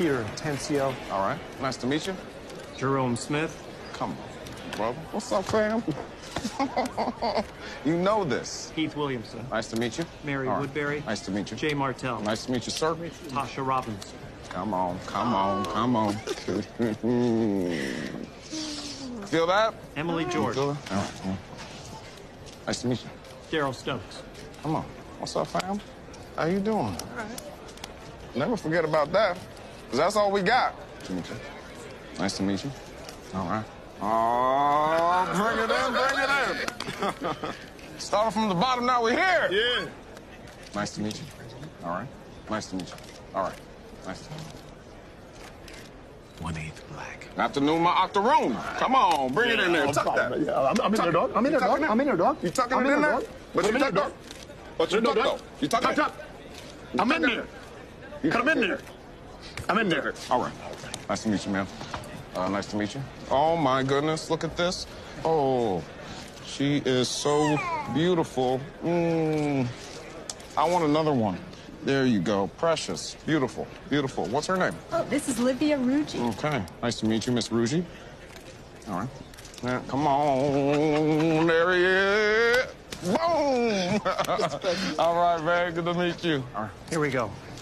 Peter Tencio. All right. Nice to meet you. Jerome Smith. Come on, brother. What's up, fam? You know this. Keith Williamson. Nice to meet you. Mary Woodbury. Nice to meet you. Jay Martell. Nice to meet you, sir. Tasha Robbins. Come on, come on, come on. Feel that? Emily George. Feel that? All right. Nice to meet you. Daryl Stokes. Come on. What's up, fam? How you doing? All right. Never forget about that, because that's all we got. Nice to meet you. Nice to meet you. All right. Oh, bring it in, bring it in. Started from the bottom, now we're here. Yeah. Nice to meet you. All right. Nice to meet you. All right. Nice to meet you. 1/8 black. Afternoon, my octoroon. Come on, bring it in there. Tuck that. Yeah, I'm in there, dog. I'm in there, dog. I'm in there, dog. You tucking it in there? But you tuck, dog. But you tuck, though. You tuck it. I'm in there. Come in there. I'm in there. All right. Nice to meet you, man. Nice to meet you. Oh, my goodness. Look at this. Oh, she is so beautiful. I want another one. There you go. Precious. Beautiful. Beautiful. What's her name? Oh, this is Livia Ruggi. Okay. Nice to meet you, Miss Ruggi. All right. Now, come on. There he is. Boom. All right, very good to meet you. All right. Here we go.